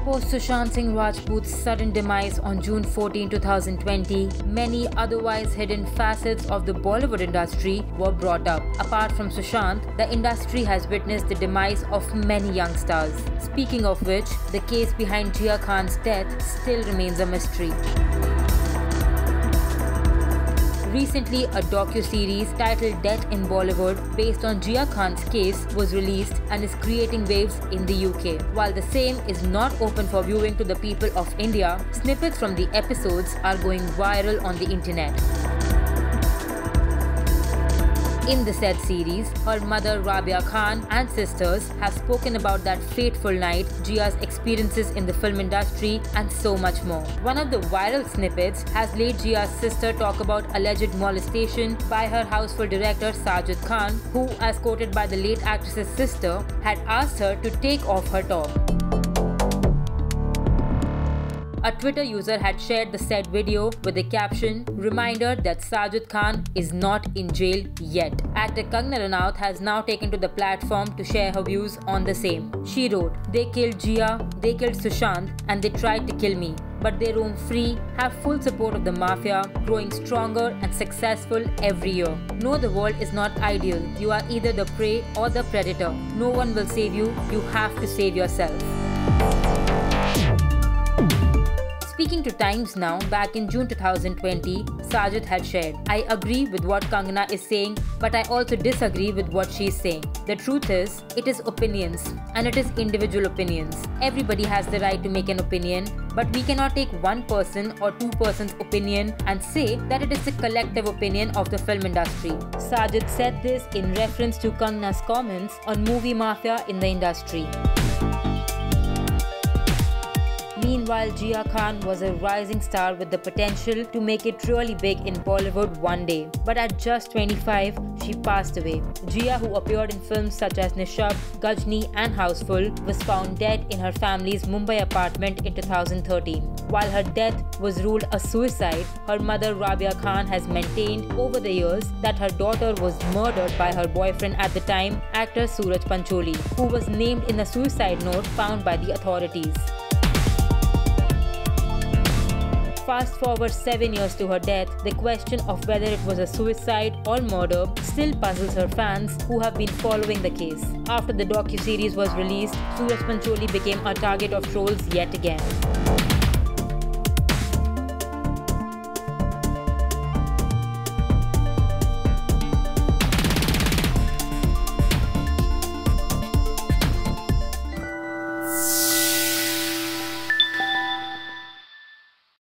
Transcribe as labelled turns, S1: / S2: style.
S1: Post Sushant Singh Rajput's sudden demise on June 14, 2020, many otherwise hidden facets of the Bollywood industry were brought up. Apart from Sushant, the industry has witnessed the demise of many young stars. Speaking of which, the case behind Jia Khan's death still remains a mystery. Recently, a docu-series titled Death in Bollywood based on Jia Khan's case was released and is creating waves in the UK. While the same is not open for viewing to the people of India, snippets from the episodes are going viral on the internet. In the said series, her mother Rabia Khan and sisters have spoken about that fateful night, Jia's experiences in the film industry, and so much more. One of the viral snippets has laid Jia's sister talk about alleged molestation by her houseful director Sajid Khan, who, as quoted by the late actress's sister, had asked her to take off her top. A Twitter user had shared the said video with the caption, "Reminder that Sajid Khan is not in jail yet." Actor Kangana Ranaut has now taken to the platform to share her views on the same. She wrote, "They killed Jia, they killed Sushant, and they tried to kill me. But they roam free, have full support of the mafia, growing stronger and successful every year. No, the world is not ideal. You are either the prey or the predator. No one will save you. You have to save yourself." Speaking to Times Now, back in June 2020, Sajid had shared, "I agree with what Kangana is saying, but I also disagree with what she is saying. The truth is, it is opinions, and it is individual opinions. Everybody has the right to make an opinion, but we cannot take one person or two persons' opinion and say that it is the collective opinion of the film industry." Sajid said this in reference to Kangana's comments on movie mafia in the industry. Meanwhile, Jia Khan was a rising star with the potential to make it really big in Bollywood one day. But at just 25, she passed away. Jia, who appeared in films such as Nishabd, Ghajini and Houseful, was found dead in her family's Mumbai apartment in 2013. While her death was ruled a suicide, her mother Rabia Khan has maintained over the years that her daughter was murdered by her boyfriend at the time, actor Suraj Pancholi, who was named in a suicide note found by the authorities. Fast forward 7 years to her death, the question of whether it was a suicide or murder still puzzles her fans who have been following the case. After the docu-series was released, Suraj Pancholi became a target of trolls yet again.